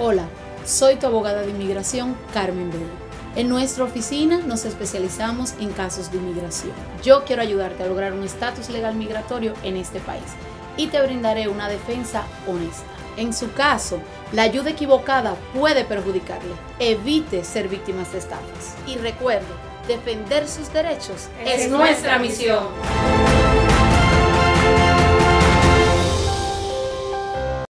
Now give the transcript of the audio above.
Hola, soy tu abogada de inmigración, Carmen Bello. En nuestra oficina nos especializamos en casos de inmigración. Yo quiero ayudarte a lograr un estatus legal migratorio en este país y te brindaré una defensa honesta. En su caso, la ayuda equivocada puede perjudicarle. Evite ser víctimas de estafas. Y recuerde, defender sus derechos es nuestra misión.